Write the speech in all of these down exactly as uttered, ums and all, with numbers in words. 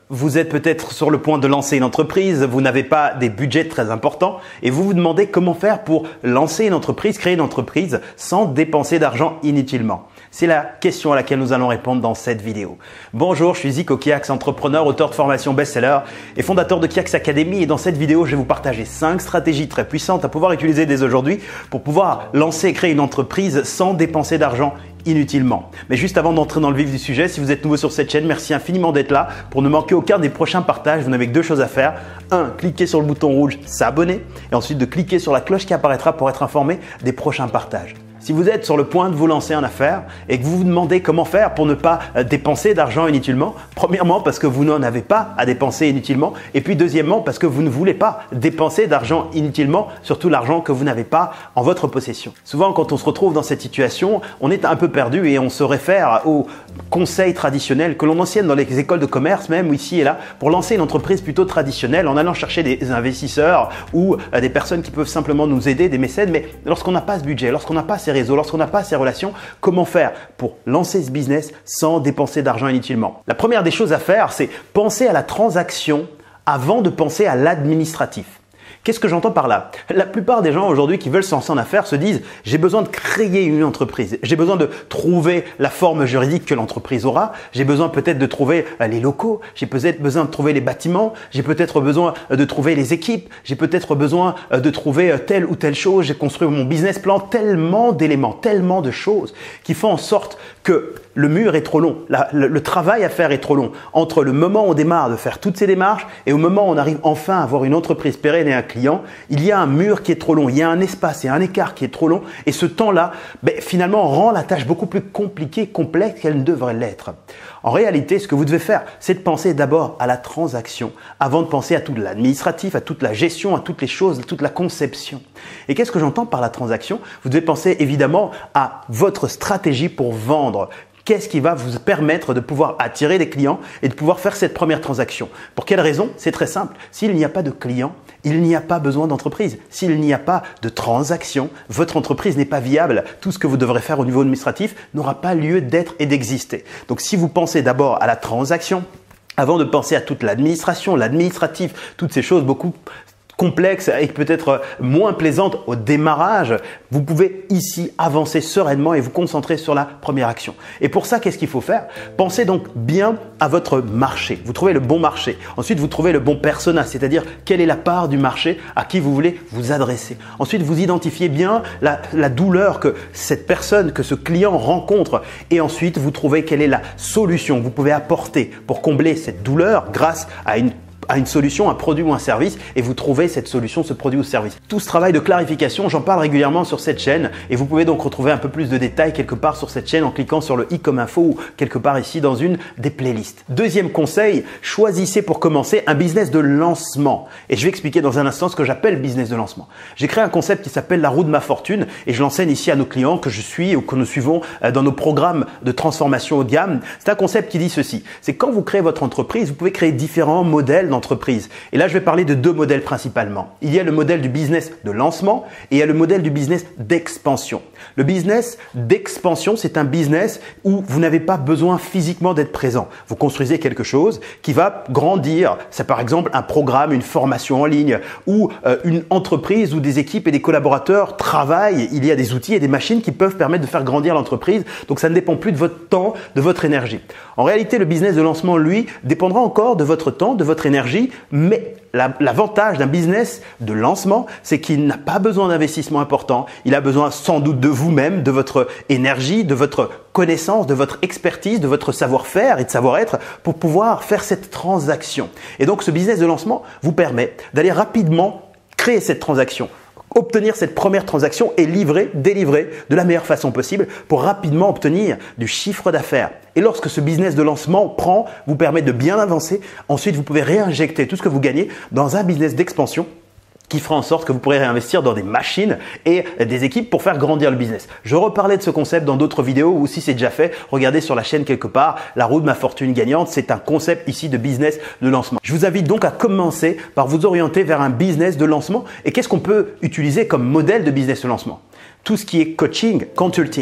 Vous êtes peut-être sur le point de lancer une entreprise, vous n'avez pas des budgets très importants et vous vous demandez comment faire pour lancer une entreprise, créer une entreprise sans dépenser d'argent inutilement. C'est la question à laquelle nous allons répondre dans cette vidéo. Bonjour, je suis Zico Kiax, entrepreneur, auteur de formation best-seller et fondateur de Kiax Academy. Et dans cette vidéo, je vais vous partager cinq stratégies très puissantes à pouvoir utiliser dès aujourd'hui pour pouvoir lancer et créer une entreprise sans dépenser d'argent inutilement. Mais juste avant d'entrer dans le vif du sujet, si vous êtes nouveau sur cette chaîne, merci infiniment d'être là. Pour ne manquer aucun des prochains partages, vous n'avez que deux choses à faire. Un, cliquez sur le bouton rouge s'abonner et ensuite de cliquer sur la cloche qui apparaîtra pour être informé des prochains partages. Si vous êtes sur le point de vous lancer en affaires et que vous vous demandez comment faire pour ne pas dépenser d'argent inutilement, premièrement parce que vous n'en avez pas à dépenser inutilement et puis deuxièmement parce que vous ne voulez pas dépenser d'argent inutilement, surtout l'argent que vous n'avez pas en votre possession. Souvent quand on se retrouve dans cette situation, on est un peu perdu et on se réfère aux conseils traditionnels que l'on enseigne dans les écoles de commerce même ici et là pour lancer une entreprise plutôt traditionnelle en allant chercher des investisseurs ou des personnes qui peuvent simplement nous aider, des mécènes. Mais lorsqu'on n'a pas ce budget, lorsqu'on n'a pas ces réseaux, lorsqu'on n'a pas ces relations, comment faire pour lancer ce business sans dépenser d'argent inutilement? La première des choses à faire, c'est penser à la transaction avant de penser à l'administratif. Qu'est-ce que j'entends par là? La plupart des gens aujourd'hui qui veulent se lancer en affaires se disent « j'ai besoin de créer une entreprise, j'ai besoin de trouver la forme juridique que l'entreprise aura, j'ai besoin peut-être de trouver les locaux, j'ai peut-être besoin de trouver les bâtiments, j'ai peut-être besoin de trouver les équipes, j'ai peut-être besoin de trouver telle ou telle chose, j'ai construit mon business plan, tellement d'éléments, tellement de choses qui font en sorte que le mur est trop long, la, le, le travail à faire est trop long. Entre le moment où on démarre de faire toutes ces démarches et au moment où on arrive enfin à avoir une entreprise pérenne et un client, il y a un mur qui est trop long, il y a un espace et un écart qui est trop long et ce temps-là, ben, finalement, rend la tâche beaucoup plus compliquée, complexe qu'elle ne devrait l'être. En réalité, ce que vous devez faire, c'est de penser d'abord à la transaction avant de penser à tout l'administratif, à toute la gestion, à toutes les choses, à toute la conception. Et qu'est-ce que j'entends par la transaction? Vous devez penser évidemment à votre stratégie pour vendre. Qu'est-ce qui va vous permettre de pouvoir attirer des clients et de pouvoir faire cette première transaction? Pour quelle raison? C'est très simple. S'il n'y a pas de clients, il n'y a pas besoin d'entreprise. S'il n'y a pas de transaction, votre entreprise n'est pas viable. Tout ce que vous devrez faire au niveau administratif n'aura pas lieu d'être et d'exister. Donc si vous pensez d'abord à la transaction, avant de penser à toute l'administration, l'administratif, toutes ces choses beaucoup complexe et peut-être moins plaisante au démarrage, vous pouvez ici avancer sereinement et vous concentrer sur la première action. Et pour ça, qu'est-ce qu'il faut faire? Pensez donc bien à votre marché. Vous trouvez le bon marché. Ensuite, vous trouvez le bon persona, c'est-à-dire quelle est la part du marché à qui vous voulez vous adresser. Ensuite, vous identifiez bien la, la douleur que cette personne, que ce client rencontre. Et ensuite, vous trouvez quelle est la solution que vous pouvez apporter pour combler cette douleur grâce à une à une solution, un produit ou un service et vous trouvez cette solution, ce produit ou service. Tout ce travail de clarification, j'en parle régulièrement sur cette chaîne et vous pouvez donc retrouver un peu plus de détails quelque part sur cette chaîne en cliquant sur le i comme info ou quelque part ici dans une des playlists. Deuxième conseil, choisissez pour commencer un business de lancement. Et je vais expliquer dans un instant ce que j'appelle business de lancement. J'ai créé un concept qui s'appelle la roue de ma fortune et je l'enseigne ici à nos clients que je suis ou que nous suivons dans nos programmes de transformation haut de gamme. C'est un concept qui dit ceci, c'est quand vous créez votre entreprise, vous pouvez créer différents modèles d'entreprise. Et là, je vais parler de deux modèles principalement. Il y a le modèle du business de lancement et il y a le modèle du business d'expansion. Le business d'expansion, c'est un business où vous n'avez pas besoin physiquement d'être présent. Vous construisez quelque chose qui va grandir. C'est par exemple un programme, une formation en ligne ou euh, une entreprise où des équipes et des collaborateurs travaillent. Il y a des outils et des machines qui peuvent permettre de faire grandir l'entreprise. Donc, ça ne dépend plus de votre temps, de votre énergie. En réalité, le business de lancement, lui, dépendra encore de votre temps, de votre énergie. Mais l'avantage d'un business de lancement, c'est qu'il n'a pas besoin d'investissement important. Il a besoin sans doute de vous-même, de votre énergie, de votre connaissance, de votre expertise, de votre savoir-faire et de savoir-être pour pouvoir faire cette transaction. Et donc, ce business de lancement vous permet d'aller rapidement créer cette transaction, obtenir cette première transaction et livrer, délivrer de la meilleure façon possible pour rapidement obtenir du chiffre d'affaires. Et lorsque ce business de lancement prend, vous permet de bien avancer, ensuite vous pouvez réinjecter tout ce que vous gagnez dans un business d'expansion qui fera en sorte que vous pourrez réinvestir dans des machines et des équipes pour faire grandir le business. Je reparlais de ce concept dans d'autres vidéos ou si c'est déjà fait, regardez sur la chaîne quelque part, la roue de ma fortune gagnante, c'est un concept ici de business de lancement. Je vous invite donc à commencer par vous orienter vers un business de lancement et qu'est-ce qu'on peut utiliser comme modèle de business de lancement? Tout ce qui est coaching, consulting,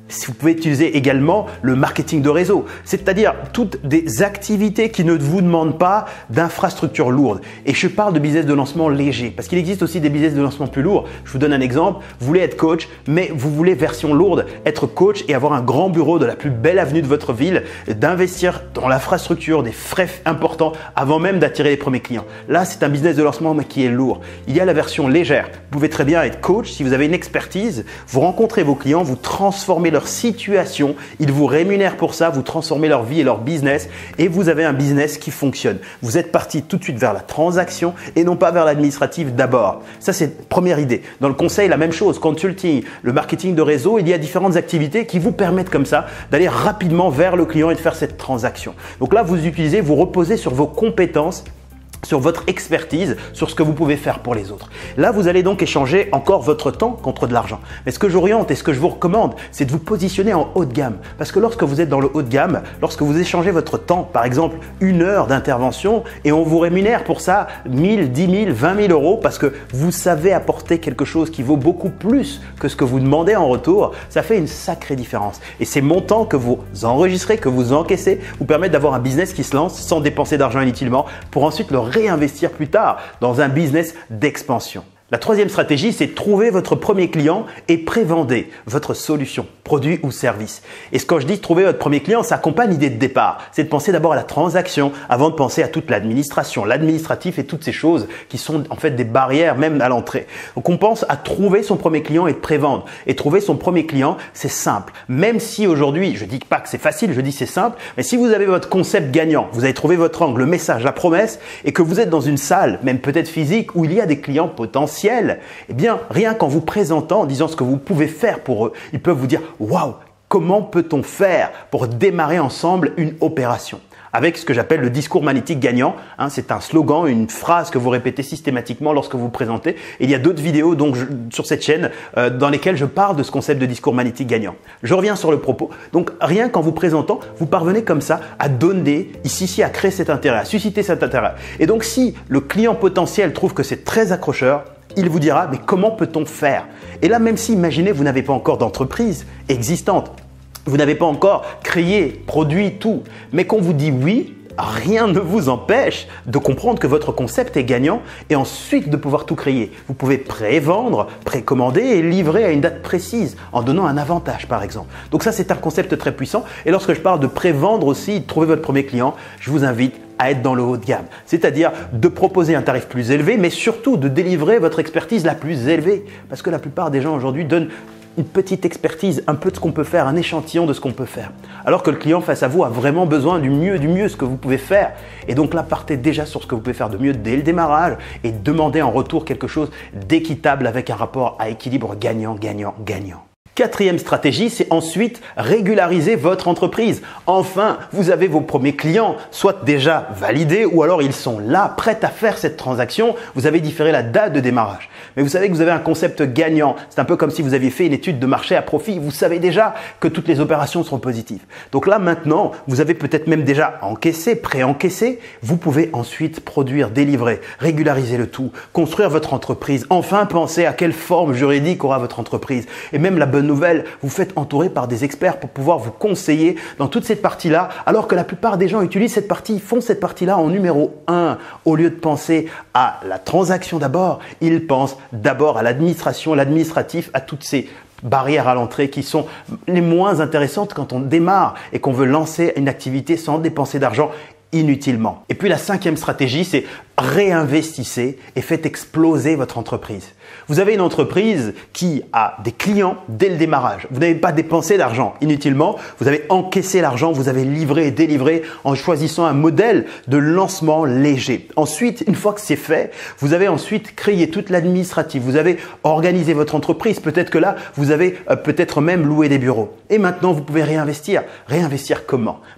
Vous pouvez utiliser également le marketing de réseau, c'est-à-dire toutes des activités qui ne vous demandent pas d'infrastructures lourdes. Et je parle de business de lancement léger parce qu'il existe aussi des business de lancement plus lourds. Je vous donne un exemple. Vous voulez être coach, mais vous voulez version lourde, être coach et avoir un grand bureau de la plus belle avenue de votre ville, d'investir dans l'infrastructure, des frais importants avant même d'attirer les premiers clients. Là, c'est un business de lancement mais qui est lourd. Il y a la version légère. Vous pouvez très bien être coach si vous avez une expertise. Vous rencontrez vos clients, vous transformez leur situation, ils vous rémunèrent pour ça, vous transformez leur vie et leur business et vous avez un business qui fonctionne. Vous êtes parti tout de suite vers la transaction et non pas vers l'administratif d'abord. Ça, c'est la première idée. Dans le conseil, la même chose, consulting, le marketing de réseau, il y a différentes activités qui vous permettent comme ça d'aller rapidement vers le client et de faire cette transaction. Donc là, vous utilisez, vous reposez sur vos compétences, sur votre expertise, sur ce que vous pouvez faire pour les autres. Là, vous allez donc échanger encore votre temps contre de l'argent. Mais ce que j'oriente et ce que je vous recommande, c'est de vous positionner en haut de gamme. Parce que lorsque vous êtes dans le haut de gamme, lorsque vous échangez votre temps, par exemple une heure d'intervention et on vous rémunère pour ça mille, dix mille, vingt mille euros parce que vous savez apporter quelque chose qui vaut beaucoup plus que ce que vous demandez en retour, ça fait une sacrée différence. Et ces montants que vous enregistrez, que vous encaissez, vous permettent d'avoir un business qui se lance sans dépenser d'argent inutilement pour ensuite le réinvestir plus tard dans un business d'expansion. La troisième stratégie, c'est trouver votre premier client et prévendez votre solution, produit ou service. Et quand je dis trouver votre premier client, ça accompagne l'idée de départ. C'est de penser d'abord à la transaction avant de penser à toute l'administration, l'administratif et toutes ces choses qui sont en fait des barrières même à l'entrée. Donc on pense à trouver son premier client et de prévendre. Et trouver son premier client, c'est simple. Même si aujourd'hui, je dis pas que c'est facile, je dis c'est simple, mais si vous avez votre concept gagnant, vous avez trouvé votre angle, le message, la promesse et que vous êtes dans une salle, même peut-être physique, où il y a des clients potentiels, eh bien, rien qu'en vous présentant, en disant ce que vous pouvez faire pour eux, ils peuvent vous dire « Waouh, comment peut-on faire pour démarrer ensemble une opération ?» Avec ce que j'appelle le discours magnétique gagnant. Hein, c'est un slogan, une phrase que vous répétez systématiquement lorsque vous vous présentez. Et il y a d'autres vidéos donc, je, sur cette chaîne euh, dans lesquelles je parle de ce concept de discours magnétique gagnant. Je reviens sur le propos. Donc, rien qu'en vous présentant, vous parvenez comme ça à donner, ici, ici, à créer cet intérêt, à susciter cet intérêt. Et donc, si le client potentiel trouve que c'est très accrocheur, il vous dira « mais comment peut-on faire ?» Et là, même si, imaginez, vous n'avez pas encore d'entreprise existante, vous n'avez pas encore créé, produit, tout, mais qu'on vous dit oui, rien ne vous empêche de comprendre que votre concept est gagnant et ensuite de pouvoir tout créer. Vous pouvez pré-vendre, précommander et livrer à une date précise en donnant un avantage par exemple. Donc ça, c'est un concept très puissant. Et lorsque je parle de pré-vendre aussi, de trouver votre premier client, je vous invite à être dans le haut de gamme, c'est-à-dire de proposer un tarif plus élevé, mais surtout de délivrer votre expertise la plus élevée. Parce que la plupart des gens aujourd'hui donnent une petite expertise, un peu de ce qu'on peut faire, un échantillon de ce qu'on peut faire. Alors que le client face à vous a vraiment besoin du mieux, du mieux, ce que vous pouvez faire. Et donc là, partez déjà sur ce que vous pouvez faire de mieux dès le démarrage et demandez en retour quelque chose d'équitable avec un rapport à équilibre gagnant, gagnant, gagnant. Quatrième stratégie, c'est ensuite régulariser votre entreprise. Enfin, vous avez vos premiers clients, soit déjà validés ou alors ils sont là, prêts à faire cette transaction. Vous avez différé la date de démarrage. Mais vous savez que vous avez un concept gagnant. C'est un peu comme si vous aviez fait une étude de marché à profit. Vous savez déjà que toutes les opérations seront positives. Donc là, maintenant, vous avez peut-être même déjà encaissé, pré-encaissé. Vous pouvez ensuite produire, délivrer, régulariser le tout, construire votre entreprise. Enfin, penser à quelle forme juridique aura votre entreprise. Et même la bonne nouvelle, vous faites entourer par des experts pour pouvoir vous conseiller dans toute cette partie-là, alors que la plupart des gens utilisent cette partie, font cette partie-là en numéro un. Au lieu de penser à la transaction d'abord, ils pensent d'abord à l'administration, l'administratif, à toutes ces barrières à l'entrée qui sont les moins intéressantes quand on démarre et qu'on veut lancer une activité sans dépenser d'argent inutilement. Et puis la cinquième stratégie, c'est réinvestissez et faites exploser votre entreprise. Vous avez une entreprise qui a des clients dès le démarrage. Vous n'avez pas dépensé d'argent inutilement. Vous avez encaissé l'argent, vous avez livré et délivré en choisissant un modèle de lancement léger. Ensuite, une fois que c'est fait, vous avez ensuite créé toute l'administratif. Vous avez organisé votre entreprise. Peut-être que là, vous avez euh, peut-être même loué des bureaux. Et maintenant, vous pouvez réinvestir. Réinvestir comment?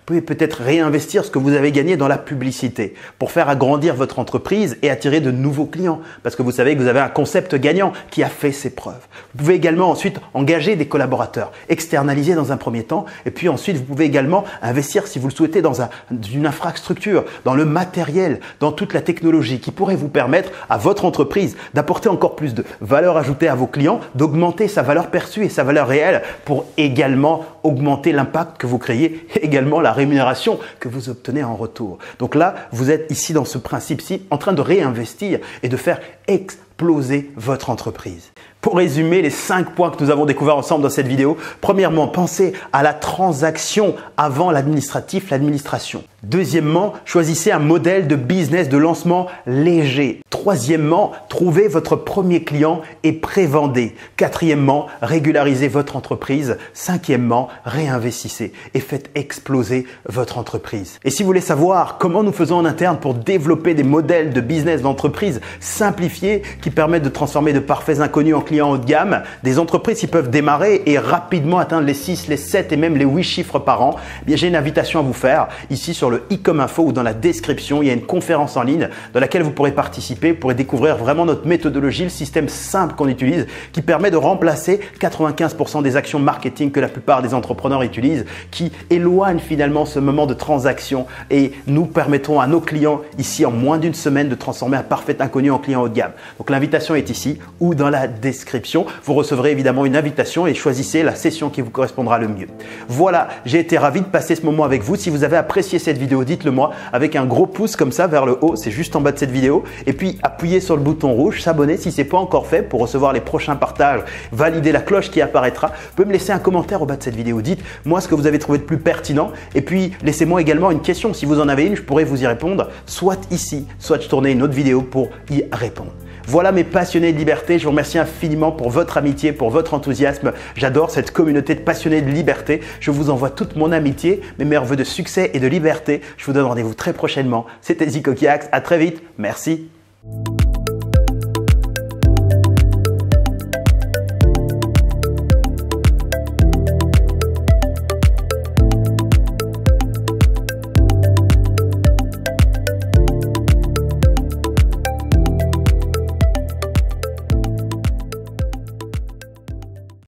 pouvez peut-être réinvestir ce que vous avez gagné dans la publicité pour faire agrandir votre entreprise et attirer de nouveaux clients parce que vous savez que vous avez un concept gagnant qui a fait ses preuves. Vous pouvez également ensuite engager des collaborateurs, externaliser dans un premier temps et puis ensuite vous pouvez également investir si vous le souhaitez dans un, une infrastructure, dans le matériel, dans toute la technologie qui pourrait vous permettre à votre entreprise d'apporter encore plus de valeur ajoutée à vos clients, d'augmenter sa valeur perçue et sa valeur réelle pour également augmenter l'impact que vous créez et également la rémunération que vous obtenez en retour. Donc là, vous êtes ici dans ce principe-ci en train de réinvestir et de faire exploser votre entreprise. Pour résumer les cinq points que nous avons découverts ensemble dans cette vidéo, premièrement, pensez à la transaction avant l'administratif, l'administration. Deuxièmement, choisissez un modèle de business de lancement léger. Troisièmement, trouvez votre premier client et prévendez. Quatrièmement, régularisez votre entreprise. Cinquièmement, réinvestissez et faites exploser votre entreprise. Et si vous voulez savoir comment nous faisons en interne pour développer des modèles de business d'entreprise simplifiés qui permettent de transformer de parfaits inconnus en clients haut de gamme, des entreprises qui peuvent démarrer et rapidement atteindre les six, les sept et même les huit chiffres par an, eh bien, j'ai une invitation à vous faire ici sur le i comme info ou dans la description. Il y a une conférence en ligne dans laquelle vous pourrez participer, vous pourrez découvrir vraiment notre méthodologie, le système simple qu'on utilise qui permet de remplacer quatre-vingt-quinze pour cent des actions marketing que la plupart des entrepreneurs utilisent, qui éloignent finalement ce moment de transaction et nous permettons à nos clients ici en moins d'une semaine de transformer un parfait inconnu en client haut de gamme. Donc l'invitation est ici ou dans la description. Vous recevrez évidemment une invitation et choisissez la session qui vous correspondra le mieux. Voilà, j'ai été ravi de passer ce moment avec vous. Si vous avez apprécié cette vidéo, dites-le moi avec un gros pouce comme ça vers le haut, c'est juste en bas de cette vidéo. Et puis appuyez sur le bouton rouge, s'abonner si ce n'est pas encore fait pour recevoir les prochains partages, valider la cloche qui apparaîtra. Vous pouvez me laisser un commentaire au bas de cette vidéo. Dites-moi ce que vous avez trouvé de plus pertinent et puis laissez-moi également une question. Si vous en avez une, je pourrais vous y répondre, soit ici, soit je tournerai une autre vidéo pour y répondre. Voilà mes passionnés de liberté, je vous remercie infiniment pour votre amitié, pour votre enthousiasme. J'adore cette communauté de passionnés de liberté. Je vous envoie toute mon amitié, mes meilleurs vœux de succès et de liberté. Je vous donne rendez-vous très prochainement. C'était Zico Kiax, à très vite. Merci.